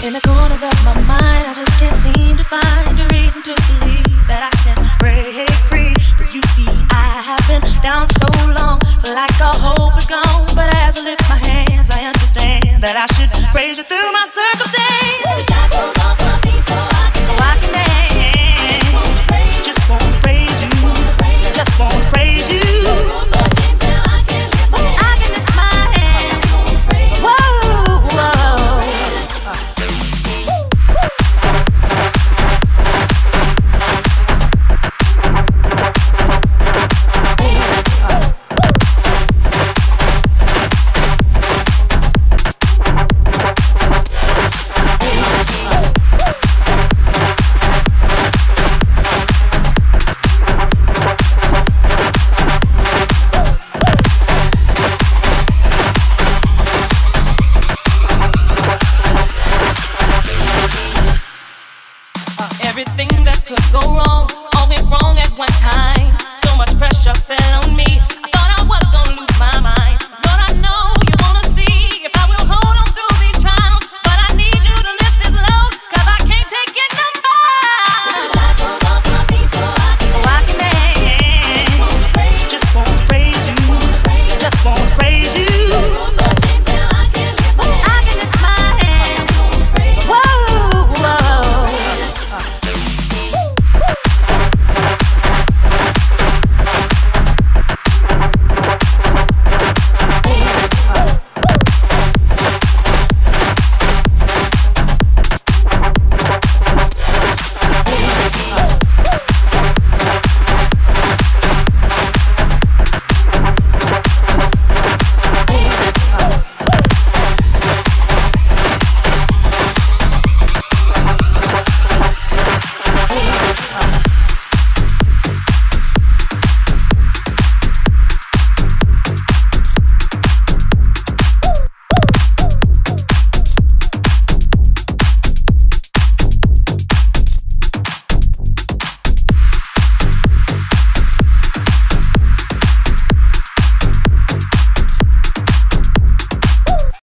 In the corners of my mind, I just can't seem to find a reason to believe that I can break free. 'Cause you see, I have been down so long, feel like all hope is gone. But as I lift my hands, I understand that I should praise you through my circumstance. The shadows off my feet so I can dance. Just wanna praise you, just wanna praise you. Everything that could go wrong